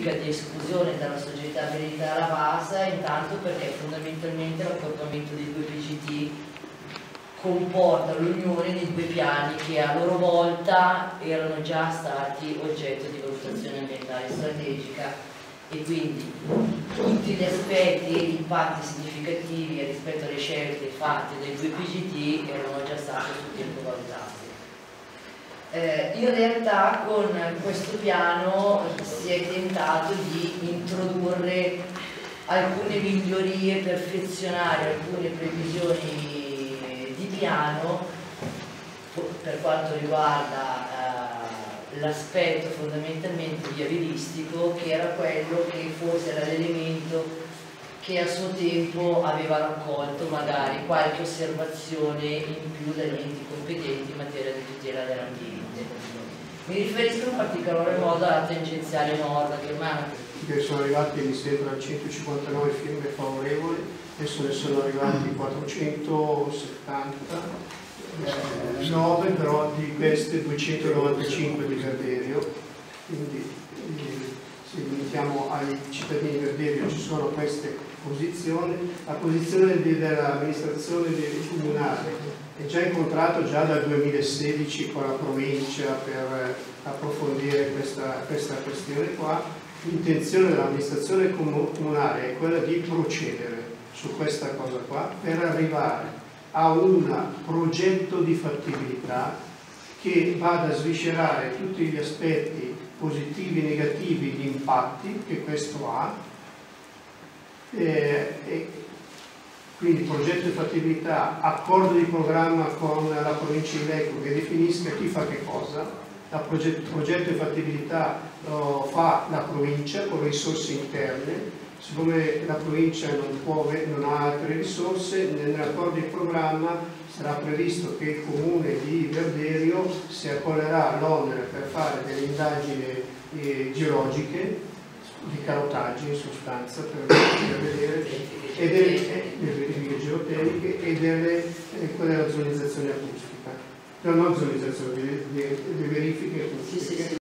verifica di esclusione dalla soggettabilità alla VAS, intanto perché fondamentalmente l'accorpamento dei due PGT comporta l'unione di due piani che a loro volta erano già stati oggetto di valutazione ambientale strategica, e quindi tutti gli aspetti e gli impatti significativi rispetto alle scelte fatte dai due PGT erano già stati a suo tempo valutati. In realtà con questo piano si è tentato di introdurre alcune migliorie, perfezionare alcune previsioni di piano per quanto riguarda l'aspetto fondamentalmente viabilistico, che era quello che forse era l'elemento che a suo tempo aveva raccolto magari qualche osservazione in più dagli enti competenti in materia di tutela dell'ambiente. Mi riferisco in particolare modo alla tangenziale nord, che sono arrivati, mi sembra, 159 firme favorevoli, adesso ne sono arrivati 479, però di queste 295 di Verderio, quindi se limitiamo ai cittadini di Verderio ci sono queste posizioni. La posizione dell'amministrazione comunale è già incontrato già dal 2016 con la provincia per approfondire questa questione qua. L'intenzione dell'amministrazione comunale è quella di procedere su questa cosa qua per arrivare a un progetto di fattibilità che vada a sviscerare tutti gli aspetti positivi e negativi, gli impatti che questo ha, e quindi progetto di fattibilità, accordo di programma con la provincia di Lecco che definisca chi fa che cosa. Il progetto di fattibilità lo fa la provincia con risorse interne. Siccome la provincia non ha altre risorse, nell'accordo di programma sarà previsto che il comune di Verderio si accollerà l'onere per fare delle indagini geologiche, di carotaggio in sostanza, per vedere, e delle verifiche geotecniche e quella della zonizzazione acustica. No, non zonizzazione, le verifiche acustiche.